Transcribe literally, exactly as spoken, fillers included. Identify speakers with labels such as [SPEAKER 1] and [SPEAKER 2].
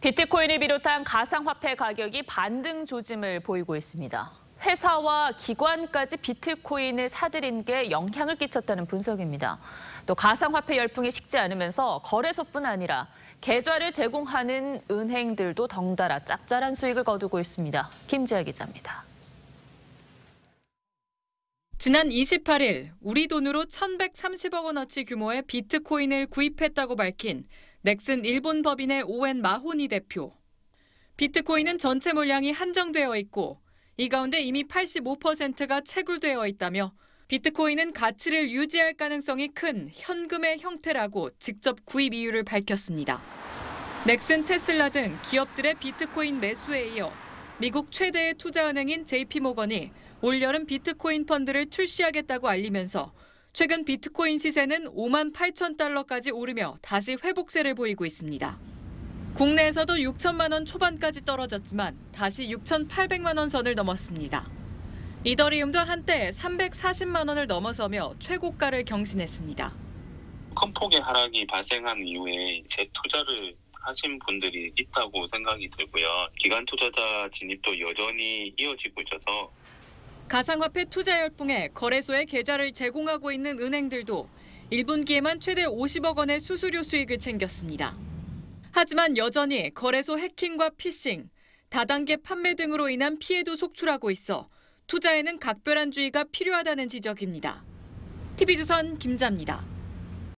[SPEAKER 1] 비트코인을 비롯한 가상화폐 가격이 반등 조짐을 보이고 있습니다. 회사와 기관까지 비트코인을 사들인 게 영향을 끼쳤다는 분석입니다. 또 가상화폐 열풍이 식지 않으면서 거래소뿐 아니라 계좌를 제공하는 은행들도 덩달아 짭짤한 수익을 거두고 있습니다. 김지아 기자입니다.
[SPEAKER 2] 지난 이십팔 일 우리 돈으로 천백삼십억 원어치 규모의 비트코인을 구입했다고 밝힌 넥슨 일본 법인의 오엔 마호니 대표. 비트코인은 전체 물량이 한정되어 있고 이 가운데 이미 팔십오 퍼센트가 채굴되어 있다며 비트코인은 가치를 유지할 가능성이 큰 현금의 형태라고 직접 구입 이유를 밝혔습니다. 넥슨, 테슬라 등 기업들의 비트코인 매수에 이어 미국 최대의 투자은행인 제이피모건이 올여름 비트코인 펀드를 출시하겠다고 알리면서 최근 비트코인 시세는 오만 팔천 달러까지 오르며 다시 회복세를 보이고 있습니다. 국내에서도 육천만 원 초반까지 떨어졌지만 다시 육천팔백만 원 선을 넘었습니다. 이더리움도 한때 삼백사십만 원을 넘어서며 최고가를 경신했습니다.
[SPEAKER 3] 큰 폭의 하락이 발생한 이후에 재투자를 하신 분들이 있다고 생각이 들고요. 기관 투자자 진입도 여전히 이어지고 있어서
[SPEAKER 2] 가상화폐 투자 열풍에 거래소에 계좌를 제공하고 있는 은행들도 일 분기에만 최대 오십억 원의 수수료 수익을 챙겼습니다. 하지만 여전히 거래소 해킹과 피싱, 다단계 판매 등으로 인한 피해도 속출하고 있어 투자에는 각별한 주의가 필요하다는 지적입니다. 티비조선 김자입니다.